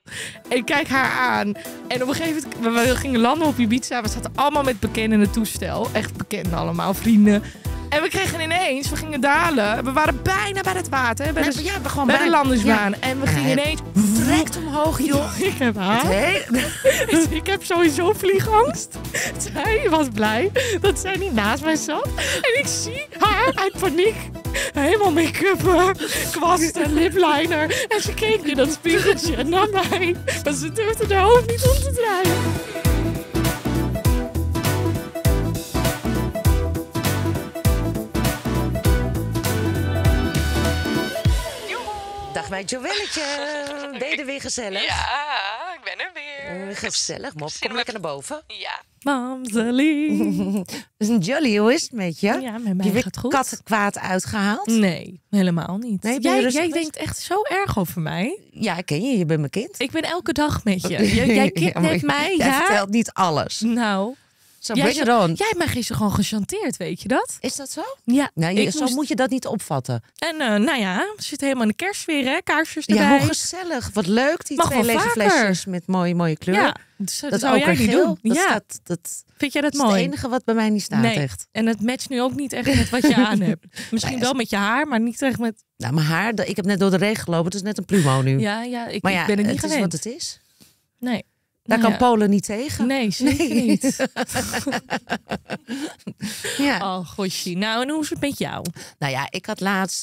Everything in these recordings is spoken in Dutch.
Ik kijk haar aan. En op een gegeven moment, we gingen landen op Ibiza. We zaten allemaal met bekenden in het toestel. Echt bekenden allemaal, vrienden. En we kregen ineens, we gingen dalen. We waren bijna bij het water. Hè, bij de landingsbaan. Ja. En we gingen ineens direct omhoog, joh. Ik heb haar. Ik heb sowieso vliegangst. Zij was blij dat zij niet naast mij zat. En ik zie haar uit paniek. Helemaal make-up, kwast en lipliner. En ze keek in dat spiegeltje naar mij. Maar ze durfde haar hoofd niet om te draaien. Dag mijn Joëlletje. Ben je er weer gezellig? Ja, ik ben er weer. Gezellig, mop. Kom lekker naar boven. Ja. Mamzelie. Jolly, hoe is het met je? Ja, met mij gaat het goed. Kattenkwaad uitgehaald? Nee, helemaal niet. Nee, jij denkt echt zo erg over mij. Ja, ik ken je. Je bent mijn kind. Ik ben elke dag met je. Jij kidnapt mij, Jij ja? vertelt niet alles. Nou... So bring it on. Jij hebt mij gisteren gewoon gechanteerd, weet je dat? Is dat zo? Ja. Nee, zo moet je dat niet opvatten. En nou ja, we zitten helemaal in de kerstsfeer, hè? Kaarsjes erbij. Ja, hoe gezellig. Wat leuk, die Mag 2 wel lege vaker. flesjes met mooie kleur. Ja, dat zou ook jij niet doen. Dat Ja. staat, Vind jij dat is mooi? het enige wat bij mij niet staat, nee. echt. En het matcht nu ook niet echt met wat je aan hebt. Misschien wel met je haar, maar niet echt met... Nou, mijn haar, ik heb net door de regen gelopen. Het is net een plumo nu. Ja, ik maar ja, ben het niet het gewend. is wat het is. Nee. Daar kan Polen niet tegen. Nee, zeker niet. Ja. Oh, gosje. Nou, en hoe is het met jou? Nou ja, ik had laatst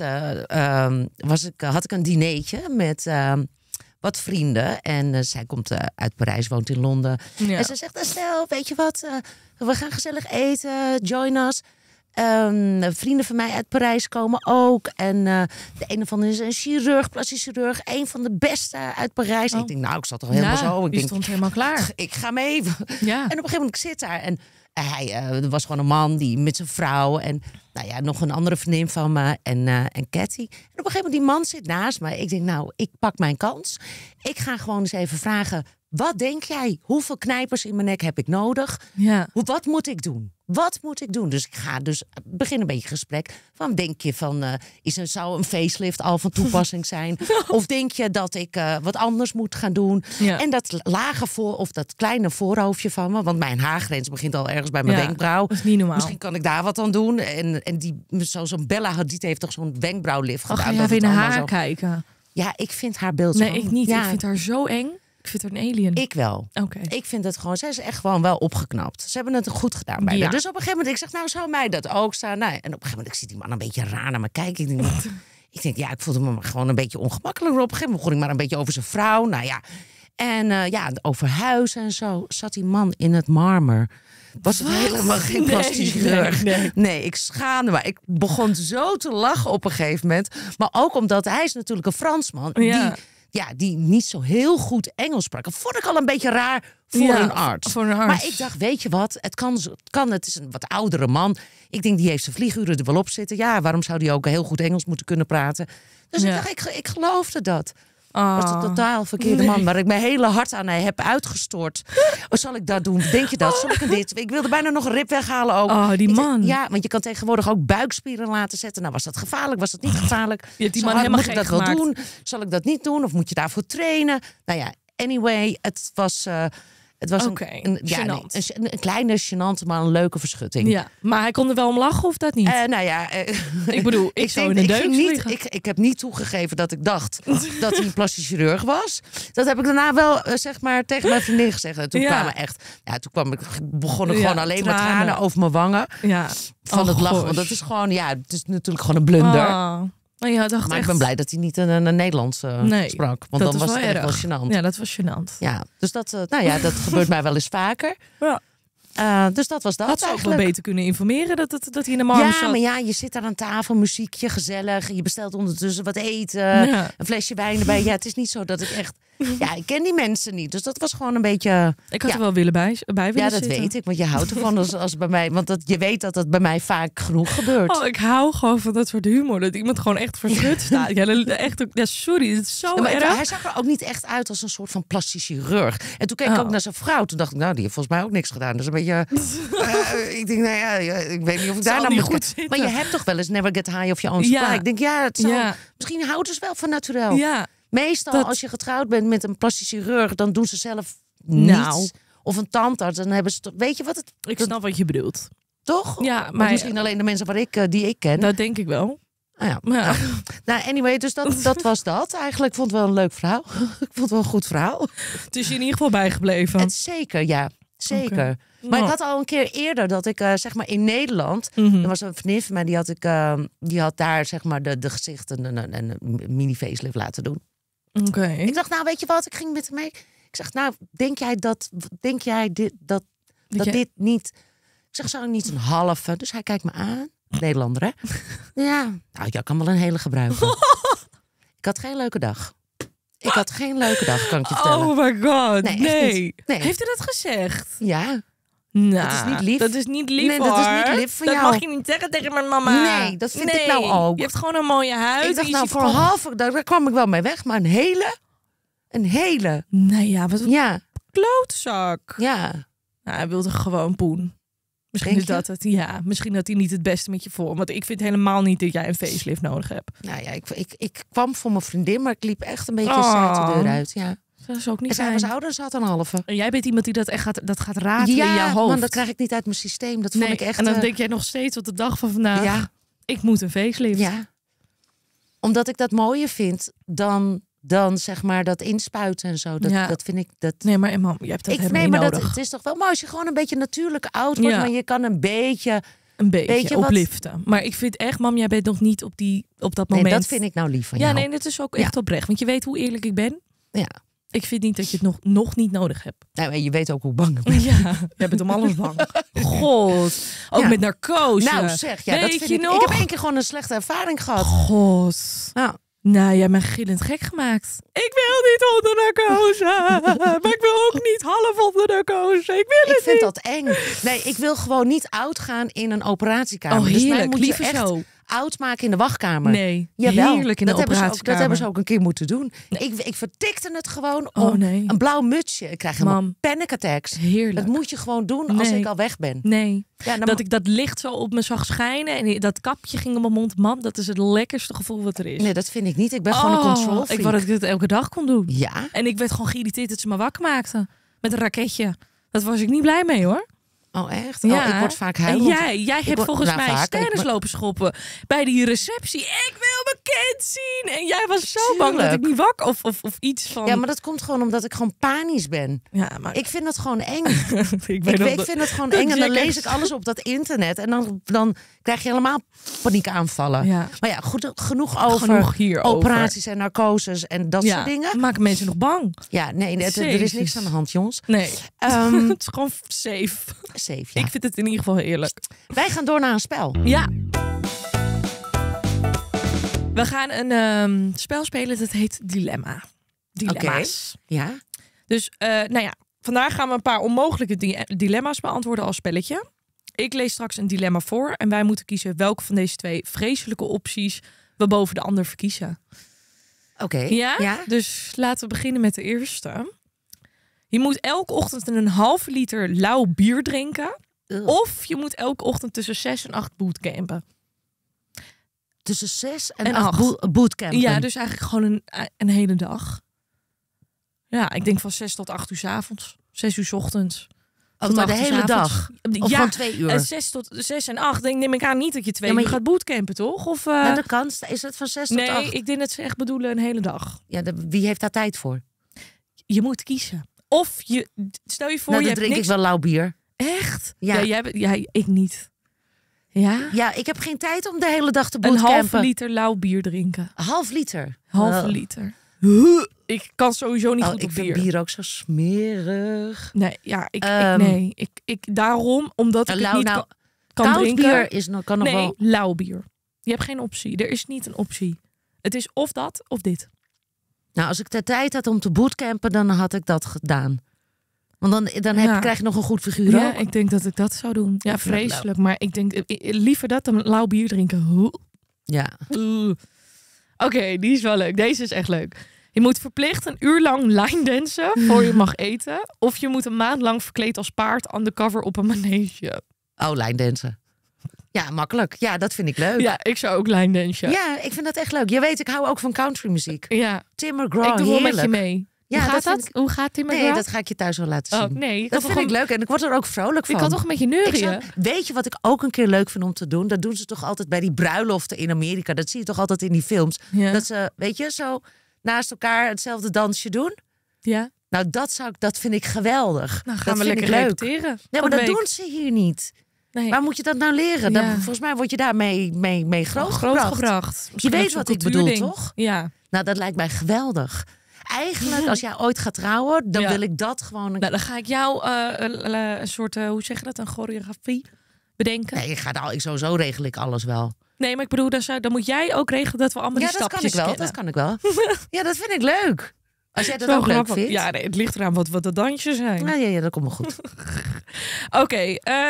had ik een dineetje met wat vrienden. En zij komt uit Parijs, woont in Londen. Ja. En ze zegt, Estelle, weet je wat? We gaan gezellig eten. Join us. Vrienden van mij uit Parijs komen ook. En de een of andere is een chirurg, plastisch chirurg. Een van de beste uit Parijs. Oh. Ik denk, nou, ik zat toch helemaal zo. Ik die denk, stond helemaal klaar. ik ga mee. Ja. En op een gegeven moment, ik zit daar. En hij er was gewoon een man die met zijn vrouw. En nou ja, nog een andere vriendin van me. En Cathy. En op een gegeven moment, die man zit naast me. Ik denk, nou, ik pak mijn kans. Ik ga gewoon eens even vragen. Wat denk jij? Hoeveel knijpers in mijn nek heb ik nodig? Ja. Wat moet ik doen? Wat moet ik doen? Dus ik ga begin een beetje gesprek. Van denk je van, zou een facelift al van toepassing zijn? Of denk je dat ik wat anders moet gaan doen? Ja. En dat dat kleine voorhoofdje van me, want mijn haargrens begint al ergens bij mijn wenkbrauw. Dat is niet normaal. Misschien kan ik daar wat aan doen. En die, zo'n Bella Hadid heeft toch zo'n wenkbrauwlift gedaan. Ga je even naar haar kijken? Ja, ik vind haar beeld Nee, ik niet. Ik vind haar zo eng. Ik vind haar een alien. Ik wel. Oké. Ik vind het gewoon, zij is echt gewoon wel opgeknapt. Ze hebben het goed gedaan bij haar. Dus op een gegeven moment, ik zeg, nou, zou mij dat ook staan? Nou, en op een gegeven moment, ik zie die man een beetje raar naar me kijken. Ik denk, ja, ik voelde me gewoon een beetje ongemakkelijk. Op een gegeven moment begon ik maar een beetje over zijn vrouw. Nou ja, en over huis en zo. Zat die man in het marmer. Was het helemaal geen plastisch chirurg. Nee, ik schaamde me. Ik begon zo te lachen op een gegeven moment. Maar ook omdat hij is natuurlijk een Fransman. Die niet zo heel goed Engels sprak. Dat vond ik al een beetje raar voor een arts. Maar ik dacht, weet je wat? Het is een wat oudere man. Ik denk, die heeft zijn vlieguren er wel op zitten. Ja, waarom zou die ook heel goed Engels moeten kunnen praten? Dus ik dacht, ik geloofde dat. Dat was een totaal verkeerde man, waar ik mijn hele hart aan heb uitgestort. Wat zal ik dat doen? Denk je dat? Zal ik dit? Ik wilde bijna nog een rib weghalen ook. Oh, die man. Ja, want je kan tegenwoordig ook buikspieren laten zetten. Nou, was dat gevaarlijk? Was dat niet gevaarlijk? Je hebt die man helemaal moet ik dat wel doen? Zal ik dat niet doen? Of moet je daarvoor trainen? Nou ja, anyway, het was een kleine, gênante, maar een leuke verschutting. Ja, maar hij kon er wel om lachen of dat niet? Nou ja, ik bedoel, ik zou in een deuk ik heb niet toegegeven dat ik dacht dat hij een plastisch chirurg was. Dat heb ik daarna wel tegen mijn vriendin gezegd. En toen begon ik gewoon alleen maar tranen over mijn wangen. Ja. Van het lachen. Want dat is gewoon, het is natuurlijk gewoon een blunder. Maar ik ben blij dat hij niet een Nederlands sprak. Want dan was het echt wel gênant. Ja, dat was gênant. Ja, dus dat gebeurt mij wel eens vaker. Ja. Dus dat was dat. Had ze ook wel beter kunnen informeren dat hij in de marm zat. Maar ja, je zit daar aan tafel, muziekje, gezellig. Je bestelt ondertussen wat eten, een flesje wijn erbij. Ja, het is niet zo dat ik echt... Ja, ik ken die mensen niet. Dus dat was gewoon een beetje... Ik had er wel bij willen zitten. Ja, dat weet ik. Want je houdt ervan als bij mij. Want je weet dat het bij mij vaak genoeg gebeurt. Oh, ik hou gewoon van dat soort humor. Dat iemand gewoon echt verschut staat. Sorry, het is zo erg. Hij zag er ook niet echt uit als een soort van plastisch chirurg. En toen keek ik ook naar zijn vrouw. Toen dacht ik, nou, die heeft volgens mij ook niks gedaan. Dat is een beetje... ik denk, nou ja, ik weet niet of ik daar nou moet zitten. Maar je hebt toch wel eens never get high of your own supply. Ik denk, misschien houden ze wel van naturel. Ja. Meestal als je getrouwd bent met een plastisch chirurg, dan doen ze zelf niets. Of een tandarts, dan hebben ze toch... Weet je wat het... Ik snap wat je bedoelt. Toch? Ja, maar misschien alleen de mensen die ik ken. Dat denk ik wel. Ah, ja. Nou, anyway, dus dat was dat. Eigenlijk vond ik wel een leuk verhaal. Ik vond het wel een goed verhaal. Het is je in ieder geval bijgebleven. Het zeker, ja. Zeker. Okay. Maar ik had al een keer eerder dat ik zeg maar in Nederland... Er was een vriendin van mij, die had daar zeg maar de gezichten een mini facelift laten doen. Okay. Ik dacht, nou weet je wat, ik ging met hem mee. Ik zeg, nou, denk jij dit niet... Ik zeg, zou ik niet een halve? Dus hij kijkt me aan. Nederlander, hè? Ja. Nou, jij kan wel een hele gebruiken. Ik had geen leuke dag. Kan ik je vertellen. Oh my god, nee. Heeft hij dat gezegd? Ja. Nou, dat is niet lief. Dat is niet lief, nee, hoor. dat is niet lief van jou. Dat mag je niet zeggen tegen mijn mama. Nee, dat vind ik nou ook. Je hebt gewoon een mooie huid. Ik dacht, nou, voor een halve, daar kwam ik wel mee weg. Maar een hele. Nou ja, wat een klootzak. Ja. Nou, hij wilde gewoon poen. Misschien is dat het. Ja, misschien had hij niet het beste met je voor. Want ik vind helemaal niet dat jij een facelift nodig hebt. Nou ja, ik kwam voor mijn vriendin, maar ik liep echt een beetje saai de deur uit. Ja. Dat is ook niet. En zij was ouder, ze had een halve. En jij bent iemand die dat echt gaat ratelen in je hoofd. Ja, dat krijg ik niet uit mijn systeem. Dat vond ik echt. En dan denk jij nog steeds op de dag van vandaag. Ja. Ik moet een facelift. Ja. Omdat ik dat mooier vind dan zeg maar dat inspuiten en zo. Dat vind ik... Nee, maar mam, je hebt dat helemaal niet nodig. Het is toch wel mooi als je gewoon een beetje natuurlijk oud wordt. Maar je kan een beetje opliften. Maar ik vind echt, mam, jij bent nog niet op dat moment. Nee, dat vind ik nou lief van jou. Ja, nee, dat is ook echt oprecht. Want je weet hoe eerlijk ik ben. Ja. Ik vind niet dat je het nog niet nodig hebt. Nee, maar je weet ook hoe bang ik ben. Ja, jij bent om alles bang. God. Ook met narcose. Nou zeg, ja, dat vind ik. Nog? Ik heb 1 keer gewoon een slechte ervaring gehad. God. Nou. Nou, jij hebt me gillend gek gemaakt. Ik wil niet onder narcose. Maar ik wil ook niet half onder narcose. Ik vind dat eng. Nee, ik wil gewoon niet oud gaan in een operatiekamer. Oh, heerlijk. Dus mij moet liever je echt zo. oud maken in de wachtkamer. Nee, jawel, heerlijk in de operatiekamer. Dat hebben ze ook een keer moeten doen. Nee. Ik vertikte het gewoon om een blauw mutsje. Ik krijg helemaal panic attacks. Heerlijk. Dat moet je gewoon doen als ik al weg ben. Nee. Ja, dat ik dat licht zo op me zag schijnen en dat kapje ging op mijn mond. Mam, dat is het lekkerste gevoel wat er is. Nee, dat vind ik niet. Ik ben gewoon een control freak. Ik wou dat ik dit elke dag kon doen. Ja. En ik werd gewoon geïrriteerd dat ze me wakker maakten. Met een raketje. Dat was ik niet blij mee, hoor. Oh, echt? Ja. Ik word vaak huilend. En jij hebt volgens mij stennis lopen schoppen bij die receptie. Ik wil mijn kind zien. En jij was zo bang dat ik niet wakker of iets van... Ja, maar dat komt gewoon omdat ik gewoon panisch ben. Ja, maar... Ik vind het gewoon eng. ik vind het gewoon eng. En dan lees ik alles op dat internet. En dan krijg je helemaal paniekaanvallen. Ja. Maar ja, genoeg over operaties en narcoses en dat soort dingen. Maken mensen nog bang. Ja, nee, er is niks aan de hand, jongens. Nee, het is gewoon safe. Safe, ja. Ik vind het in ieder geval eerlijk. Wij gaan door naar een spel. Ja. We gaan een spel spelen, dat heet Dilemma. Dilemma's. Okay. Ja. Dus, vandaag gaan we een paar onmogelijke dilemma's beantwoorden als spelletje. Ik lees straks een dilemma voor en wij moeten kiezen welke van deze 2 vreselijke opties we boven de ander verkiezen. Oké. Ja? Dus laten we beginnen met de eerste. Je moet elke ochtend een halve liter lauw bier drinken. Of je moet elke ochtend tussen 6 en 8 bootcampen. Tussen 6 en 8 bootcampen? Ja, dus eigenlijk gewoon een hele dag. Ja, ik denk van 6 tot 8 uur 's avonds. 6 uur 's ochtends. Oh, maar de hele dag? Of van 2 uur? 6 en 8. Neem ik aan niet dat je 2 uur gaat bootcampen, toch? Of, de kans, is het van 6 tot 8? Nee, ik denk dat ze echt bedoelen een hele dag. Ja, wie heeft daar tijd voor? Je moet kiezen. Of stel je voor, nou, je dan drink ik wel lauw bier. Echt? Ja. Ik niet. Ja? Ja, ik heb geen tijd om de hele dag te bootcampen. Een halve liter lauw bier drinken. Een half liter? Halve liter. Ik kan sowieso niet goed op bier. Ik vind bier ook zo smerig. Nee, ja, daarom, omdat ik het niet kan drinken. Bier kan nog wel... lauw bier. Je hebt geen optie. Er is niet een optie. Het is of dat, of dit. Nou, als ik de tijd had om te bootcampen, dan had ik dat gedaan. Want dan krijg je nog een goed figuur. Ja, ook. ik denk dat ik dat zou doen. Ja, vreselijk. Maar ik denk liever dat dan lauw bier drinken. Ja. Oké, die is wel leuk. Deze is echt leuk. Je moet verplicht een uur lang line dansen voor je mag eten. Of je moet een maand lang verkleed als paard undercover op een manege. Oh, line dansen. Ja, makkelijk. Ja, dat vind ik leuk. Ja, ik zou ook line dansen. Ja, ik vind dat echt leuk. Je weet, ik hou ook van countrymuziek. Ja. Tim McGraw, Ik doe wel heerlijk. met je mee. Ja, Hoe gaat dat dat? vind Hoe gaat Tim Nee, McGraw? dat ga ik je thuis wel laten zien. Oh, nee. Dat vind ik leuk en ik word er ook vrolijk van. Ik kan toch een beetje Ik neurien? weet je wat ik ook een keer leuk vind om te doen? Dat doen ze toch altijd bij die bruiloften in Amerika. Dat zie je toch altijd in die films. Ja. Dat ze, weet je, zo naast elkaar hetzelfde dansje doen. Ja. Nou, dat vind ik geweldig. Nou, gaan dat we vind lekker ik leuk. repeteren. Nee, maar dat doen ze hier niet. Nee. Waar moet je dat nou leren? Ja. Dan, volgens mij word je daarmee mee grootgebracht. Je weet wat ik bedoel, toch? Ja. Nou, dat lijkt mij geweldig. Eigenlijk, als jij ooit gaat trouwen, dan wil ik dat gewoon... Nou, dan ga ik jou een soort, hoe zeg je dat, een choreografie bedenken. Nee, sowieso regel ik alles wel. Nee, maar ik bedoel, dan moet jij ook regelen dat we allemaal die Ja, dat kan stapjes ik wel. kennen. Dat kan ik wel. Ja, dat vind ik leuk. Als jij dat Zo ook leuk grappig. vindt. Ja, nee, het ligt eraan wat de dansjes zijn. Ja, dat komt wel goed. Oké,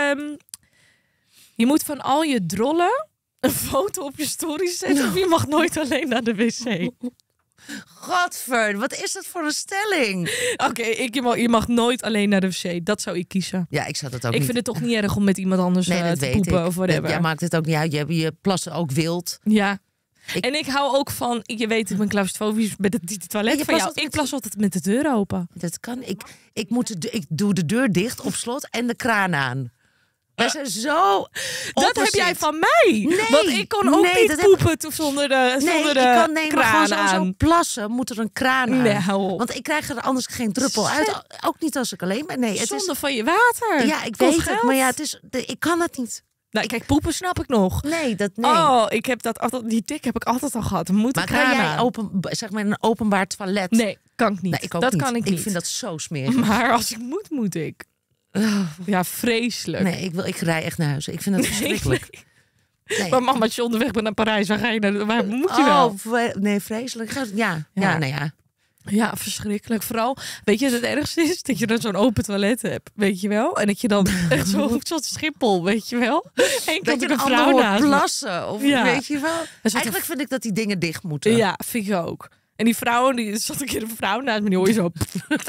je moet van al je drollen een foto op je story zetten. Of je mag nooit alleen naar de wc. Godver, wat is dat voor een stelling? Oké, je mag nooit alleen naar de wc. Dat zou ik kiezen. Ja, ik zou dat ook Ik niet... vind het toch niet erg om met iemand anders Nee, dat te weet poepen ik. of whatever. Jij maakt het ook niet uit. Je plassen ook wild. Ja. Ik- En ik hou ook van, je weet, ik ben claustrofobisch met het toilet Ja, je van plast jou. altijd Ik plas altijd met de deur open. Dat kan. Ik doe de deur dicht op slot en de kraan aan. Wij zijn zo Dat heb jij van mij. Nee, Want ik kon ook nee, niet dat poepen zonder de, zonder de maar kraan gewoon sowieso aan. plassen moet er een kraan aan. Nee, hou op. Want ik krijg er anders geen druppel uit. Ook niet als ik alleen ben. Nee, het Zonde van je water. is... Ja, ik Kost weet het. geld. Maar ja, ik kan het niet. Nou, kijk, poepen snap ik nog. Nee. Oh, ik heb dat altijd, die tik heb ik altijd al gehad. Moet Maar de kan kraan jij aan. zeg maar in een openbaar toilet? Nee, kan ik niet. Nee, ik ook dat niet. kan ik niet. Ik vind dat zo smerig. Maar als ik moet ik. Ja, vreselijk. Nee, ik rij echt naar huis. Ik vind het verschrikkelijk. Nee. Maar mama, als je onderweg bent naar Parijs, waar moet je wel? Nee, vreselijk. Ja. Ja. Ja, verschrikkelijk. Vooral, weet je, het ergste is dat je dan zo'n open toilet hebt, weet je wel? En dat je dan echt zo'n Schiphol, weet je wel? En Dat je een een vrouw ander hoort naast me. plassen. Of Ja. weet je wel. zat Eigenlijk vind ik dat die dingen dicht moeten. Ja, vind ik ook. En die vrouwen, die zat een keer een vrouw naast me, die hoor je zo.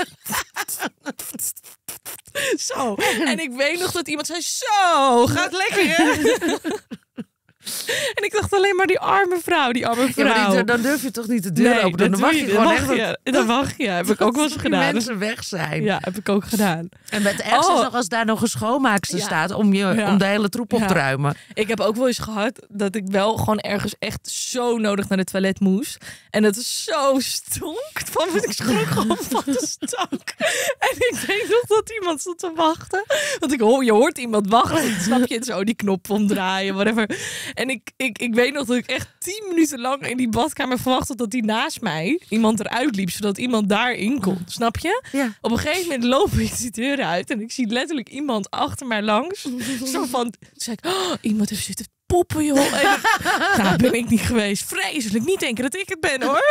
Zo. En ik weet nog dat iemand zei, zo, gaat lekker, hè? En ik dacht alleen maar die arme vrouw. Ja, maar dan durf je toch niet de deur open doen. Dan mag je gewoon echt... Dat mag je. Heb ik ook wel eens die gedaan. mensen weg zijn. Ja, heb ik ook gedaan. En het ergste is nog als daar nog een schoonmaakster Ja. staat om de hele troep op te ruimen. Ik heb ook wel eens gehad dat ik wel gewoon ergens echt zo nodig naar het toilet moest. En dat is zo stonk. Ik schrok gewoon van de stank. En ik weet nog dat iemand stond te wachten. Want je hoort iemand wachten. Snap je het zo? Die knop omdraaien, whatever. En ik weet nog dat ik echt 10 minuten lang in die badkamer verwachtte dat die naast mij iemand eruit liep. Zodat iemand daarin kon. Snap je? Ja. Op een gegeven moment loop ik die deur uit. En ik zie letterlijk iemand achter mij langs. Zo van, zei ik, oh, iemand heeft zitten poepen, joh. En nou, ben ik niet geweest. Vreselijk. Niet denken dat ik het ben, hoor.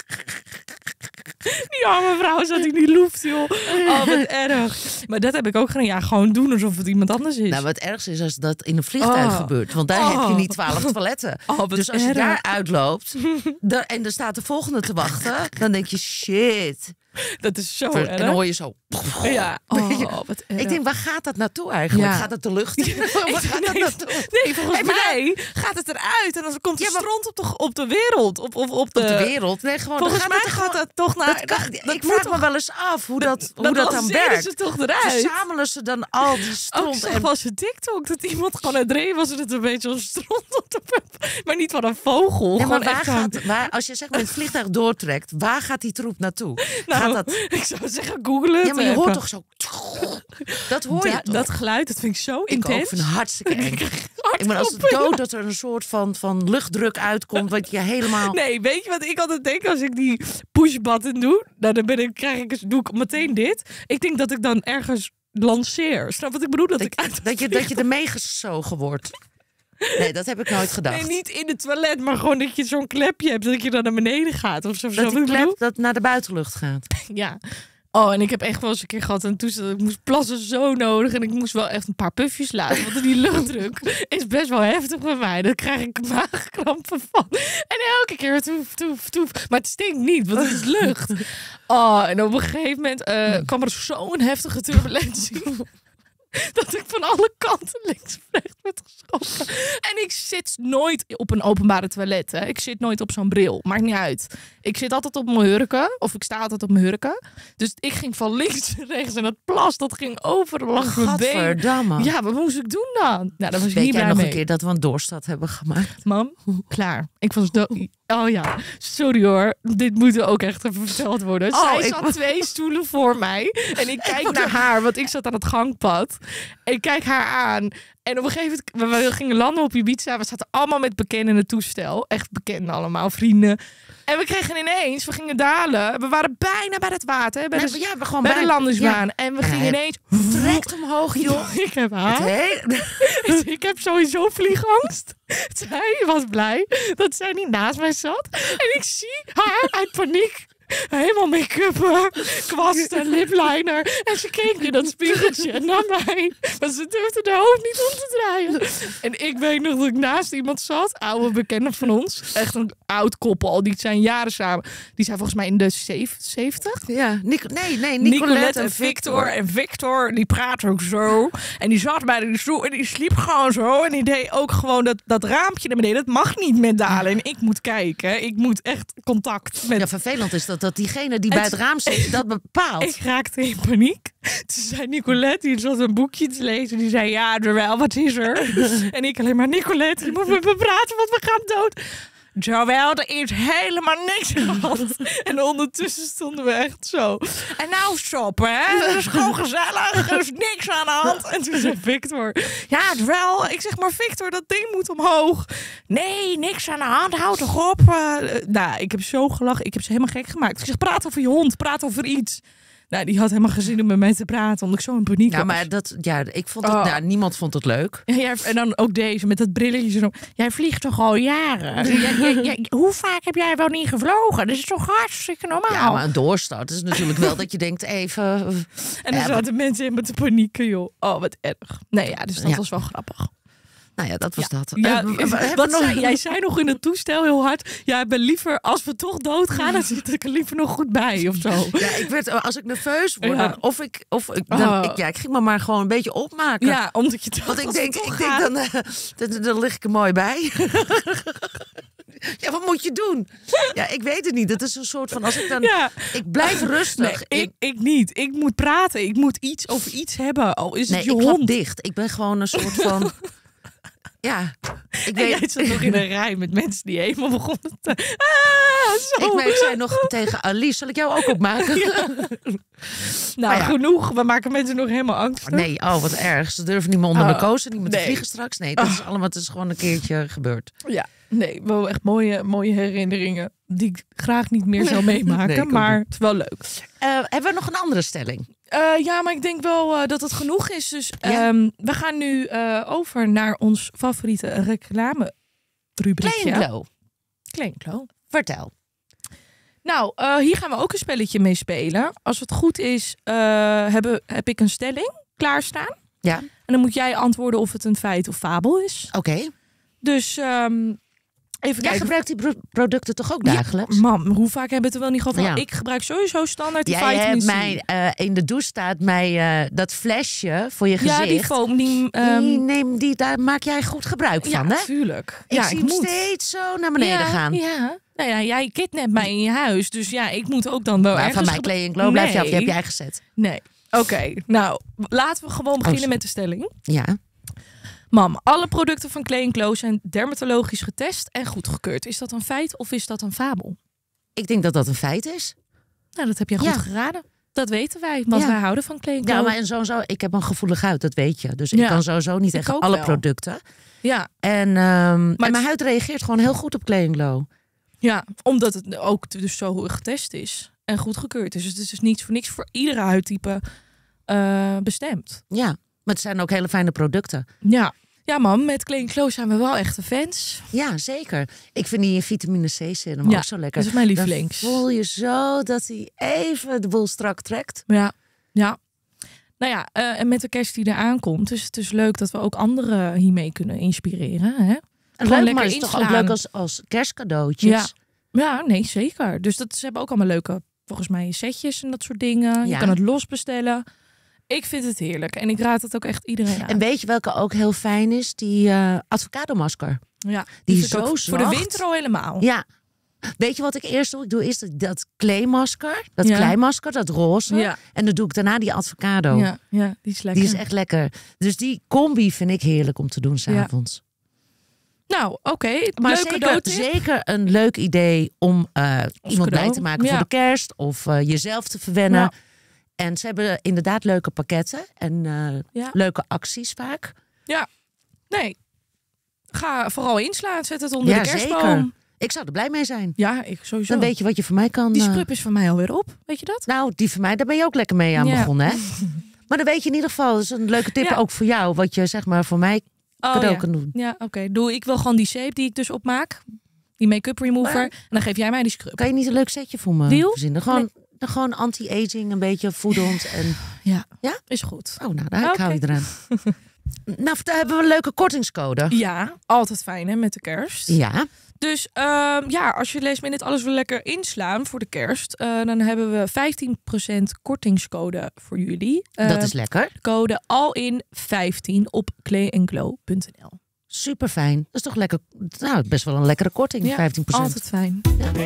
Die arme vrouw zat in die loeft, joh. Oh, wat erg. Maar dat heb ik ook gedaan. Ja, gewoon doen alsof het iemand anders is. Nou, wat het ergste is als dat in een vliegtuig gebeurt. Want daar heb je niet 12 toiletten. Dus als je daar uitloopt en er staat de volgende te wachten, dan denk je, shit. Dat is zo En erg. dan hoor je zo... Ja. Oh, wat erg. Ik denk, waar gaat dat naartoe eigenlijk? Ja. Gaat het de lucht in? Waar gaat dat naartoe? Nee, volgens mij gaat het eruit. En dan komt de stront op de wereld. Op de wereld? Nee, gewoon... Volgens mij gaat het toch naar... Ik vraag me wel eens af hoe dat dan werkt. Ze toch eruit? Verzamelen ze dan al die Ook stront? zag was een TikTok dat iemand gewoon uit dreef was en het een beetje zo'n stront op de pup. Maar niet van een vogel. Ja, maar gewoon echt als je zeg maar het vliegtuig doortrekt, waar gaat die troep naartoe? Nou, Gaat dat... ik zou zeggen, google het. Ja, maar je hoort toch zo... Dat hoor je toch? Dat geluid, dat vind ik zo Ik ook, intens. vind het hartstikke eng. Ik ben als het dood dat er een soort van luchtdruk uitkomt, wat je helemaal... Nee, weet je wat ik altijd denk als ik die push-button doe? Nou, dan doe ik meteen dit. Ik denk dat ik dan ergens lanceer. Snap wat ik bedoel? Dat je ermee gezogen wordt. Nee, dat heb ik nooit gedacht. Nee, niet in het toilet, maar gewoon dat je zo'n klepje hebt, dat je dan naar beneden gaat. Of zo. Dat die klep dat naar de buitenlucht gaat. Ja. Oh, en ik heb echt wel eens een keer gehad en toen ik moest plassen zo nodig en ik moest wel echt een paar pufjes laten, want die luchtdruk is best wel heftig bij mij. Daar krijg ik maagkrampen van. En elke keer toef. Maar het stinkt niet, want het is lucht. Oh, en op een gegeven moment kwam er zo'n heftige turbulentie. dat ik van alle kanten links of rechts werd geschoten. En ik zit nooit op een openbare toilet. Hè. Ik zit nooit op zo'n bril. Maakt niet uit. Ik zit altijd op mijn hurken. Of ik sta altijd op mijn hurken. Dus ik ging van links naar rechts. En dat plas, dat ging overal langs mijn been. Gadverdamme. Ja, wat moest ik doen dan? Nou, dat was ik Weet niet jij blij nog mee. een keer dat we een doorstad hebben gemaakt? Mam, klaar. Ik was Oh ja, sorry hoor. Dit moet ook echt even verteld worden. Zij zat 2 stoelen voor mij. En ik kijk naar haar, want ik zat aan het gangpad. Ik kijk haar aan. En op een gegeven moment, we gingen landen op Ibiza. We zaten allemaal met bekenden in het toestel. Echt bekenden allemaal, vrienden. En we kregen ineens, we gingen dalen. We waren bijna bij het water. Hè, bij de landingsbaan. Ja. En we gingen ineens... Direct omhoog, joh. Ik heb haar. Ik heb sowieso vliegangst. Zij was blij dat zij niet naast mij zat. En ik zie haar uit paniek. Helemaal make-up, kwast en lipliner. En ze keek in dat spiegeltje naar mij. Maar ze durfde haar hoofd niet om te draaien. En ik weet nog dat ik naast iemand zat. Oude bekende van ons. Echt een oud koppel. Die zijn jaren samen. Die zijn volgens mij in de 70. Ja, Nicolette en Victor. En Victor, die praat ook zo. En die zat bij de stoel en die sliep gewoon zo. En die deed ook gewoon dat raampje naar beneden. Dat mag niet met dalen. En ik moet kijken. Ik moet echt contact met... Ja, vervelend is dat diegene die bij het raam zit, dat bepaalt. Ik raakte in paniek. Toen zei Nicolette, die zat een boekje te lezen. Die zei, ja, Joël, wat is er? En ik alleen maar, Nicolette, je moet met me praten, want we gaan dood. Joël, er is helemaal niks aan de hand. En ondertussen stonden we echt zo. En nou stoppen, hè? Dat is gewoon gezellig. Er is niks aan de hand. En toen zei Victor, ja, Joël. Ik zeg maar, Victor, dat ding moet omhoog. Nee, niks aan de hand. Houd toch op. Nou, ik heb zo gelachen. Ik heb ze helemaal gek gemaakt. Ik zeg, praat over je hond. Praat over iets. Nou, die had helemaal geen zin om met mij te praten, omdat ik zo in paniek was. Maar ik vond het, niemand vond het leuk. Ja, en dan ook deze, met dat brilletje zo. Jij vliegt toch al jaren? Hoe vaak heb jij wel niet gevlogen? Dat is toch hartstikke normaal? Ja, maar een doorstart is natuurlijk wel dat je denkt even... En dan zaten mensen helemaal te panieken, joh. Oh, wat erg. Nee, ja, dus dat was wel grappig. Nou ja, dat was dat. Ja, jij zei nog in het toestel heel hard... Ja, ik ben liever, als we toch doodgaan... dan zit ik er liever nog goed bij, of zo. Ja, als ik nerveus word... ik ging me maar gewoon een beetje opmaken. Ja, omdat je toch... Want ik denk dan lig ik er mooi bij. Ja, wat moet je doen? Ja, ik weet het niet. Dat is een soort van... Als ik dan... Ja. Ik blijf rustig. Nee, ik niet. Ik moet praten. Ik moet iets over iets hebben. Al is het je hond. Ik klap dicht. Ik ben gewoon een soort van... Ja, jij zat nog in een rij met mensen die helemaal begonnen te... Ik zei nog tegen Alice, zal ik jou ook opmaken? Ja. Nou, genoeg. We maken mensen nog helemaal angstig. Nee, wat erg. Ze durven niet meer onder me kozen, niet meer te vliegen straks. Nee, dat is allemaal, het is gewoon een keertje gebeurd. Ja, nee, wel echt mooie herinneringen die ik graag niet meer zou meemaken, maar het is wel leuk. Hebben we nog een andere stelling? Ja, maar ik denk wel dat het genoeg is. Dus we gaan nu over naar ons favoriete reclame-rubriekje. Kleinklo. Vertel. Nou, hier gaan we ook een spelletje mee spelen. Als het goed is, heb ik een stelling klaarstaan. Ja. En dan moet jij antwoorden of het een feit of fabel is. Oké. Dus... Even Jij gebruikt die producten toch ook dagelijks? Ja, mam, hoe vaak hebben we het er wel niet gehad? Ja. Ik gebruik sowieso standaard die vitamin C. In de douche staat dat flesje voor je gezicht. Ja, die foam. Daar maak jij goed gebruik van, hè? Ja, tuurlijk. Ik zie hem steeds zo naar beneden gaan. Ja. Nou ja, jij kidnapt mij in je huis. Dus ja, ik moet ook dan wel ergens... Van mijn Clay & Glow blijf je af. Die heb jij gezet. Nee. Oké. Nou, laten we gewoon beginnen met de stelling. Ja. Mam, alle producten van Clay & Glow zijn dermatologisch getest en goedgekeurd. Is dat een feit of is dat een fabel? Ik denk dat dat een feit is. Nou, dat heb je goed geraden. Dat weten wij, want wij houden van Clay & Glow. Ja, maar en sowieso, ik heb een gevoelige huid, dat weet je. Dus ik kan sowieso niet tegen alle producten. Ja. En mijn huid reageert gewoon heel goed op Clay & Glow. Ja, omdat het ook dus zo getest is en goedgekeurd is. Dus het is dus niets voor niks voor iedere huidtype bestemd. Ja, maar het zijn ook hele fijne producten. Ja. Ja, mam, met Clay & Glow zijn we wel echte fans. Ja, zeker. Ik vind die vitamine C-serum ook zo lekker. Dat is mijn lievelings. Dan voel je zo dat hij even de boel strak trekt. Ja, ja. Nou ja, en met de kerst die eraan komt, dus het is leuk dat we ook anderen hiermee kunnen inspireren. Hè? En leuk, maar het is toch ook leuk als kerstcadeautjes? Ja. Ja, nee, zeker. Dus ze hebben ook allemaal leuke, volgens mij, setjes en dat soort dingen. Je kan het los bestellen. Ik vind het heerlijk. En ik raad het ook echt iedereen aan. En weet je welke ook heel fijn is? Die avocado-masker. Ja, Die vind is ik ook zo voor de zacht. winter al helemaal. Ja. Weet je wat ik eerst doe? Ik doe eerst dat kleemasker. Dat Ja. kleimasker, dat roze. Ja. En dan doe ik daarna die avocado. Ja, die is lekker. Die is echt lekker. Dus die combi vind ik heerlijk om te doen 's avonds. Nou, oké. Maar Leuke cadeautip. zeker een leuk idee om iemand blij cadeau. te maken voor Ja. de kerst. Of jezelf te verwennen. Ja. En ze hebben inderdaad leuke pakketten. En Ja. leuke acties vaak. Nee. Ga vooral inslaan. Zet het onder Ja, de kerstboom. zeker. Ik zou er blij mee zijn. Ja, ik sowieso. Dan weet je wat je voor mij kan... Die scrub is van mij alweer op. Weet je dat? Nou, die van mij, daar ben je ook lekker mee aan Ja. begonnen, hè? Maar dan weet je in ieder geval, dat is een leuke tip Ja. ook voor jou. Wat je zeg maar voor mij cadeau ja. kan doen. Ja, oké. Doe ik wil gewoon die zeep die ik dus opmaak. Die make-up remover. Maar- En dan geef jij mij die scrub. Kan je niet een leuk setje voor me Deal? verzinnen? Gewoon anti-aging, een beetje voedend. En... Is goed. Oh, nou, daar hou je Oké. eraan. Nou, daar hebben we een leuke kortingscode. Ja, altijd fijn hè, met de kerst. Ja, Dus als je Last Minute alles wil lekker inslaan voor de kerst. Dan hebben we 15% kortingscode voor jullie. dat is lekker. Code ALIN15 op clayandglow.nl. Super fijn. Dat is toch lekker. Nou, best wel een lekkere korting, 15%. Altijd fijn.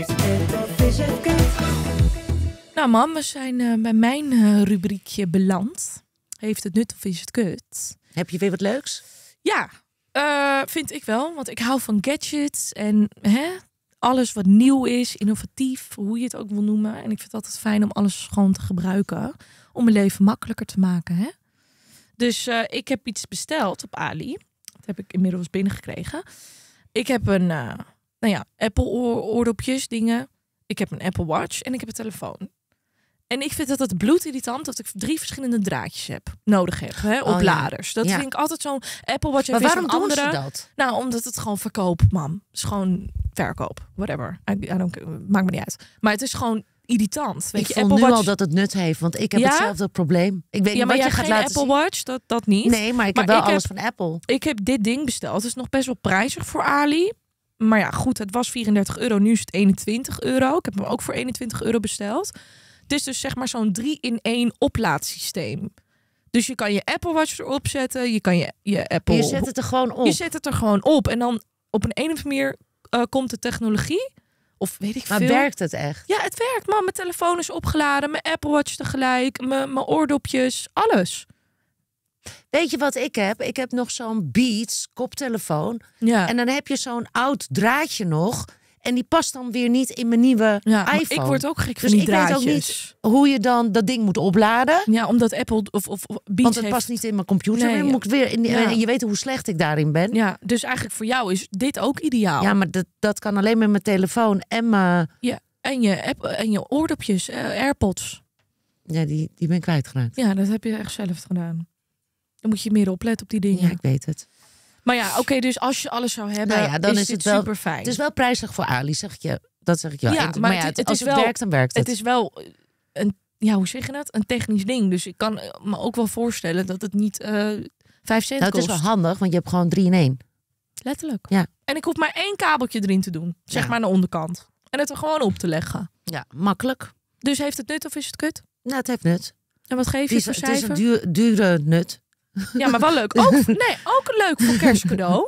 Nou mam, we zijn bij mijn rubriekje beland. Heeft het nut of is het kut? Heb je weer wat leuks? Ja, vind ik wel. Want ik hou van gadgets en alles wat nieuw is, innovatief, hoe je het ook wil noemen. En ik vind het altijd fijn om alles gewoon te gebruiken. Om mijn leven makkelijker te maken. Hè? Dus ik heb iets besteld op Ali. Dat heb ik inmiddels binnengekregen. Ik heb een Apple oordopjes dingen. Ik heb een Apple Watch en ik heb een telefoon. En ik vind het bloedirritant dat ik 3 verschillende draadjes nodig heb. Hè, op laders. Dat vind ik altijd zo'n Apple Watch. Maar waarom doen andere. ze dat? Nou, omdat het gewoon verkoop, mam. Het is gewoon verkoop. Whatever. Maakt me niet uit. Maar het is gewoon irritant. Weet Ik je, vond Apple nu Watch. al dat het nut heeft, want ik heb Ja? hetzelfde probleem. Ik weet Ja, niet maar wat jij je hebt gaat geen laten Apple zien. Watch, dat niet. Nee, maar ik Maar heb wel ik alles van Apple. Ik heb dit ding besteld. Het is nog best wel prijzig voor Ali. Maar ja, goed, het was €34. Nu is het €21. Ik heb hem ook voor €21 besteld. Het is dus zeg maar zo'n 3-in-1 oplaadsysteem. Dus je kan je Apple Watch erop zetten. Je kan je Apple... Je zet het er gewoon op. Je zet het er gewoon op. En dan op een of andere manier komt de technologie. Of weet ik Maar veel. werkt het echt? Ja, het werkt, man. Mijn telefoon is opgeladen. Mijn Apple Watch tegelijk. Mijn oordopjes. Alles. Weet je wat ik heb? Ik heb nog zo'n Beats koptelefoon. Ja. En dan heb je zo'n oud draadje nog. En die past dan weer niet in mijn nieuwe Ja, maar iPhone. ik word ook gek van Dus die ik weet ook draadjes. niet hoe je dan dat ding moet opladen. Ja, omdat Apple of Beats Want het heeft... past niet in mijn computer. Nee, Dan moet ik weer in ja. En je weet hoe slecht ik daarin ben. Ja, dus eigenlijk voor jou is dit ook ideaal. Ja, maar dat kan alleen met mijn telefoon en mijn... Ja. En je Apple en je oordopjes, AirPods. Ja, die ben ik kwijtgeraakt. Ja, dat heb je echt zelf gedaan. Dan moet je meer opletten op die dingen. Ja, ik weet het. Maar ja, oké, dus als je alles zou hebben, Nou ja, dan is dit het wel- super fijn. Het is wel prijzig voor Ali, zeg je. Dat zeg ik wel. Ja, En- maar ja, het als is het wel- werkt, dan werkt het. Het is wel hoe zeg je dat? Een technisch ding. Dus ik kan me ook wel voorstellen dat het niet 5 cent Nou, het kost. is wel handig, want je hebt gewoon 3 in 1. Letterlijk. Ja. En ik hoef maar 1 kabeltje erin te doen. Zeg Ja. maar aan de onderkant. En het er gewoon op te leggen. Ja, makkelijk. Dus heeft het nut of is het kut? Nou, het heeft nut. En wat geef je Het voor is, het is cijfer? een dure nut. Ja, maar wel leuk. Ook leuk voor kerstcadeau.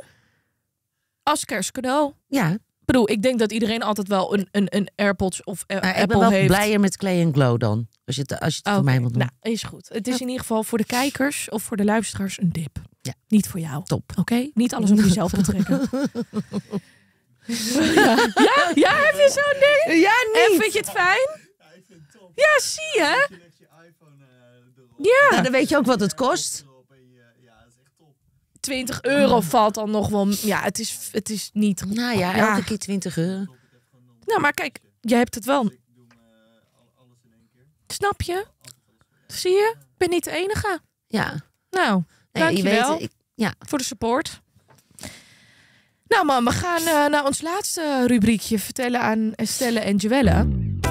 Als kerstcadeau. Ja, Ik bedoel, ik denk dat iedereen altijd wel een AirPods of maar ik ben Apple wel heeft. blijer met Clay Glow dan. Als je het voor mij wilt doen. Nou, is goed. Het is in ieder geval voor de kijkers of voor de luisteraars een dip. Ja. Niet voor jou. Top. Oké? Niet alles om jezelf te trekken. Ja, heb je zo'n ding? Ja, En vind je het fijn? Ja, ik vind het top. Ja, zie je? Je legt je iPhone erop. Ja. Nou, dan weet je ook wat het kost. Erop en ja, dat is echt top. €20 valt dan nog wel. Ja, het is niet. Nou ja, elke keer 20 euro. Nou, maar kijk, jij hebt het wel. Ik doe alles in één keer. Snap je? Zie je? Ik ben niet de enige. Ja. Nou, Nee, dankjewel ja. voor de support. Nou man, we gaan naar ons laatste rubriekje vertellen aan Estelle en Joelle.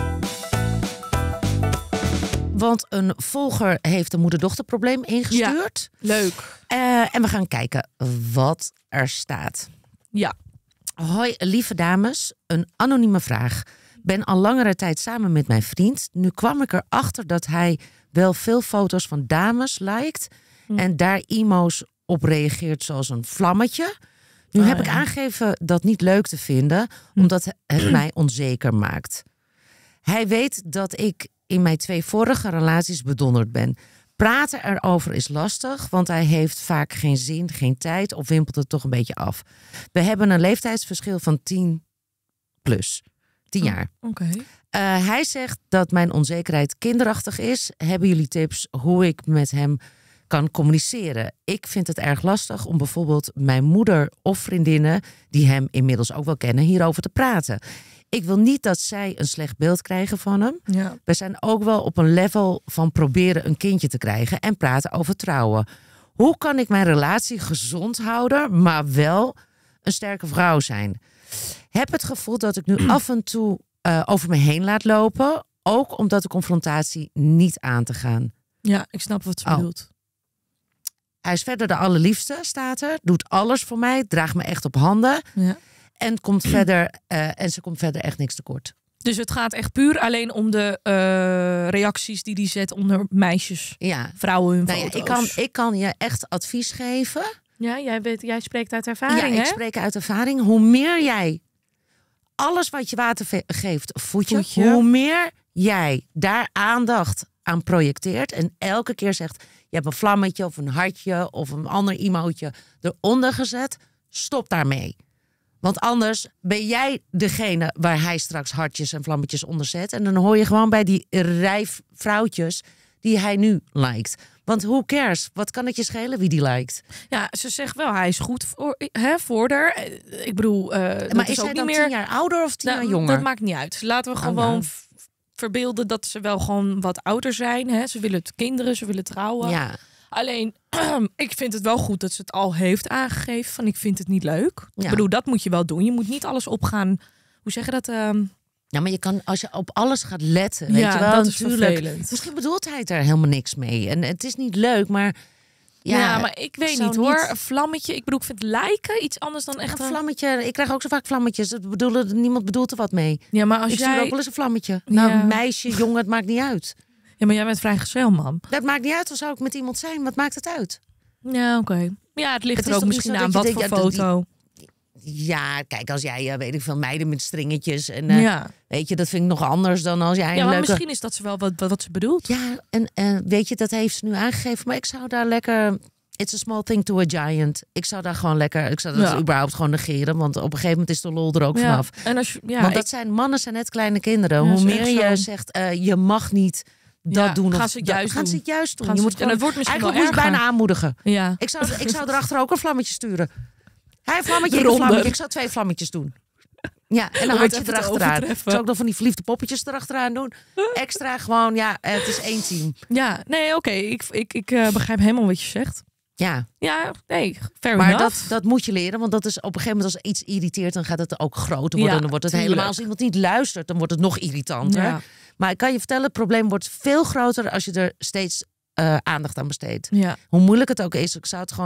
Want een volger heeft een moeder-dochterprobleem ingestuurd. Leuk. En we gaan kijken wat er staat. Ja. Hoi, lieve dames. Een anonieme vraag. ben al langere tijd samen met mijn vriend. Nu kwam ik erachter dat hij wel veel foto's van dames liked. En daar emo's op reageert zoals een vlammetje. Nu heb ik aangegeven dat niet leuk te vinden. Omdat het mij onzeker maakt. Hij weet dat ik in mijn 2 vorige relaties bedonderd ben. Praten erover is lastig, want hij heeft vaak geen zin, geen tijd of wimpelt het toch een beetje af. We hebben een leeftijdsverschil van 10 plus. 10 jaar. Hij zegt dat mijn onzekerheid kinderachtig is. Hebben jullie tips hoe ik met hem kan communiceren? Ik vind het erg lastig om bijvoorbeeld mijn moeder of vriendinnen, die hem inmiddels ook wel kennen, hierover te praten. Ik wil niet dat zij een slecht beeld krijgen van hem. Ja. We zijn ook wel op een level van proberen een kindje te krijgen en praten over trouwen. Hoe kan ik mijn relatie gezond houden, maar wel een sterke vrouw zijn? Heb het gevoel dat ik nu af en toe over me heen laat lopen. Ook omdat de confrontatie niet aan te gaan. Ja, ik snap wat ze bedoelt. Hij is verder de allerliefste, staat er. Doet alles voor mij, draagt me echt op handen. Ja. En komt verder, ze komt verder echt niks tekort. Dus het gaat echt puur alleen om de reacties die hij zet onder meisjes, vrouwen hun foto's. Ik kan je echt advies geven. Ja, jij spreekt uit ervaring, hè? Ik spreek uit ervaring. Hoe meer jij alles wat je water geeft, voedje. Hoe meer jij daar aandacht aan projecteert en elke keer zegt, je hebt een vlammetje of een hartje of een ander emootje eronder gezet, stop daarmee. Want anders ben jij degene waar hij straks hartjes en vlammetjes onder zet. En dan hoor je gewoon bij die rij vrouwtjes die hij nu liked. Want who cares? Wat kan het je schelen wie die liked? Ja, ze zegt wel, hij is goed voor haar. Ik bedoel, maar is hij dan 10 jaar ouder of 10 jaar jonger? Dat maakt niet uit. Laten we gewoon verbeelden dat ze wel gewoon wat ouder zijn. Hè? Ze willen kinderen, ze willen trouwen. Ja. Alleen, ik vind het wel goed dat ze het al heeft aangegeven. Van ik vind het niet leuk. Ja. Ik bedoel, dat moet je wel doen. Je moet niet alles opgaan. Hoe zeg je dat? Ja, maar je kan, als je op alles gaat letten, weet je wel, dat is natuurlijk. Vervelend. Misschien bedoelt hij er helemaal niks mee. En het is niet leuk, maar ja, maar ik weet niet hoor. Een vlammetje. Ik bedoel, ik vind lijken iets anders dan echt een vlammetje. Ik krijg ook zo vaak vlammetjes. Niemand bedoelt er wat mee. Ja, maar als ik jij stuur ook wel eens een vlammetje. Nou, meisje, jongen, het maakt niet uit. Ja, maar jij bent vrijgezel, man. Dat maakt niet uit. Dan zou ik met iemand zijn. Wat maakt het uit? Ja, oké. Ja, het ligt er ook misschien aan wat voor foto. Ja, kijk, als jij, weet ik veel, meiden met stringetjes. En weet je, dat vind ik nog anders dan als jij maar misschien is dat ze wel wat ze bedoelt. Ja, en weet je, dat heeft ze nu aangegeven. Maar ik zou daar lekker... It's a small thing to a giant. Ik zou daar gewoon lekker... Ik zou dat überhaupt gewoon negeren. Want op een gegeven moment is de lol er ook vanaf. En als je, want mannen zijn net kleine kinderen. Hoe meer je zegt, je mag niet... dat doen. Gaan ze het juist doen. Je moet en het wordt misschien wel erger. Bijna aanmoedigen. Ja. Ik zou erachter ook een vlammetje sturen. Hij een vlammetje, ik een vlammetje. Ik zou 2 vlammetjes doen. Ja, en dan hartje erachteraan. Ik zou ook nog van die verliefde poppetjes erachteraan doen. Extra gewoon, het is 1 team. Ja, nee, oké. Ik begrijp helemaal wat je zegt. Ja. Ja, nee, fair maar enough. dat moet je leren, want dat is op een gegeven moment als iets irriteert, dan gaat het ook groter worden. Dan wordt het helemaal, als iemand niet luistert, dan wordt het nog irritanter. Ja. Maar ik kan je vertellen, het probleem wordt veel groter als je er steeds aandacht aan besteedt. Ja. Hoe moeilijk het ook is, ik zou er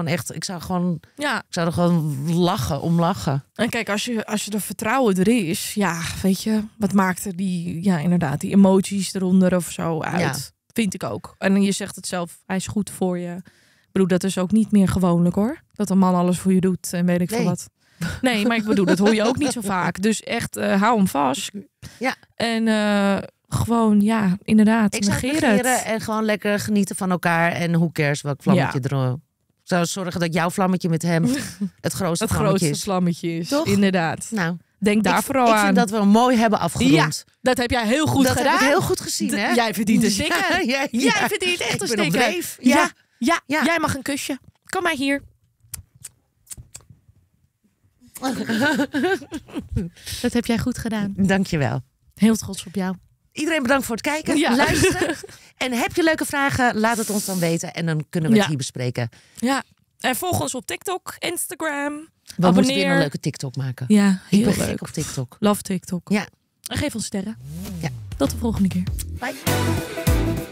gewoon lachen. En kijk, als je er vertrouwen er is, weet je, wat maakt er die inderdaad, die emoties eronder of zo uit? Ja. Vind ik ook. En je zegt het zelf, hij is goed voor je. Ik bedoel, dat is ook niet meer gewoonlijk hoor. Dat een man alles voor je doet en weet ik veel wat. Nee, maar ik bedoel, dat hoor je ook niet zo vaak. Dus echt, hou hem vast. Ja. En gewoon, inderdaad, ik zou negeren en gewoon lekker genieten van elkaar. En who cares welk vlammetje er... Ik zou zorgen dat jouw vlammetje met hem het grootste vlammetje is. Toch? Inderdaad. Nou, denk daar vooral aan. Ik vind dat we mooi hebben afgerond. Ja, dat heb jij heel goed gedaan. Dat heb ik heel goed gezien, hè? Jij verdient een sticker. Jij verdient echt een sticker. Ja, jij mag een kusje. Kom maar hier. Dat heb jij goed gedaan. Dankjewel. Heel trots op jou. Iedereen bedankt voor het kijken, luisteren. En heb je leuke vragen, laat het ons dan weten. En dan kunnen we het hier bespreken. Ja, en volg ons op TikTok, Instagram. We moeten weer een leuke TikTok maken. Ja, heel leuk. Gek op TikTok. Love TikTok. Ja. En geef ons sterren. Ja. Tot de volgende keer. Bye.